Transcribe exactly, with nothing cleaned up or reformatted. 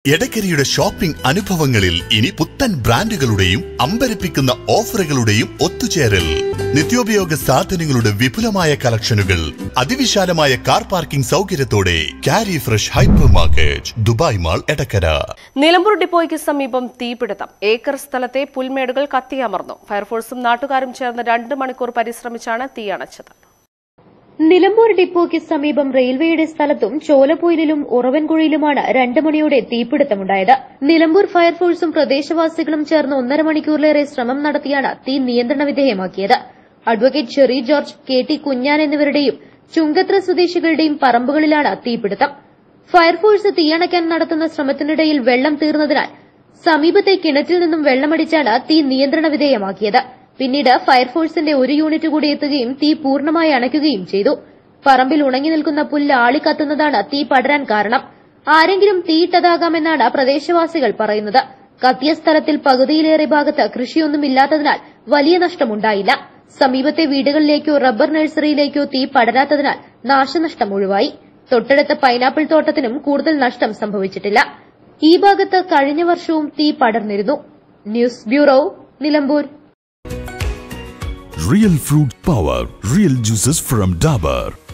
എടക്കരയുടെ shopping അനുഭവങ്ങളിൽ ഇനി പുത്തൻ ബ്രാൻഡുകളുടെയും അമ്പരപ്പിക്കുന്ന ഓഫറുകളുടെയും ഒത്തുചേരൽ. നിത്യോപയോഗ സാധനങ്ങളുടെ വിപുലമായ കളക്ഷനുകൾ, അതിവിശാലമായ കാർ പാർക്കിംഗ് സൗകര്യത്തോടെ Kari fresh hypermarket, Dubai mall, Edakkara. Nilambur ഡിപ്പോയ്ക്ക് സമീപം തീപിടുത്തം. ഏക്കർ സ്ഥലത്തെ പുൽമേടുകൾ കത്തിയമർന്നു. ഫയർഫോഴ്സും നാട്ടുകാരും ചേർന്ന് രണ്ട് മണിക്കൂർ പരിശ്രമിച്ചാണ് തീയണച്ചത്. നിലമ്പൂർ ഡിപ്പോയ്ക്ക് സമീപം റെയിൽവേയുടെ സ്ഥലത്തും ചോലപ്പൊയിലും ഉറവൻകുഴിയിലുമാണ് രണ്ട് മണിയോടെ തീപിടുത്തമുണ്ടായത്. നിലമ്പൂർ ഫയർഫോഴ്സും പ്രദേശവാസികളും ചേർന്ന് ഒന്നര മണിക്കൂറിലേറെ ശ്രമം നടത്തിയാണ് തീ നിയന്ത്രണ വിധേയമാക്കിയത്. Advocate Sherry George, K T Kunhan എന്നിവരുടെയും ചുങ്കത്ര സ്വദേശികളുടെയും പറമ്പുകളിലാണ് തീപിടുത്തം. ഫയർഫോഴ്സ് തീയണയ്ക്കാൻ നടത്തുന്ന ശ്രമത്തിനിടയിൽ വെള്ളം തീർന്നതിനാൽ സമീപത്തെ കിണറ്റിൽ നിന്നും വെള്ളമടിച്ചാണ് തീ നിയന്ത്രണ വിധേയമാക്കിയത്. പിന്നീട് ഫയർഫോഴ്സിന്റെ ഒരു യൂണിറ്റ് കൂടി എത്തുകയും തീ പൂർണ്ണമായി അണയ്ക്കുകയും ചെയ്തു. പറമ്പിൽ ഉണങ്ങി നിൽക്കുന്ന പുല്ല് ആളിക്കത്തുന്നതാണ് തീ പടരാൻ കാരണം. ആരെങ്കിലും തീയിട്ടതാകാമെന്നാണ് പ്രദേശവാസികൾ പറയുന്നത്. കത്തിയ സ്ഥലത്തിൽ പകുതിയിലേറെ ഭാഗത്ത് കൃഷിയൊന്നുമില്ലാത്തതിനാൽ വലിയ നഷ്ടമുണ്ടായില്ല. സമീപത്തെ വീടുകളിലേക്കോ റബ്ബർ നഴ്സറിയിലേക്കോ തീ പടരാത്തതിനാൽ നാശനഷ്ടം ഒഴിവായി. തൊട്ടടുത്ത പൈനാപ്പിൾ തോട്ടത്തിനും കൂടുതൽ നഷ്ടം സംഭവിച്ചിട്ടില്ല. ഈ ഭാഗത്ത് കഴിഞ്ഞ വർഷവും തീ പടർന്നിരുന്നു. News bureau, Nilambur. Real fruit power, real juices from Dabur.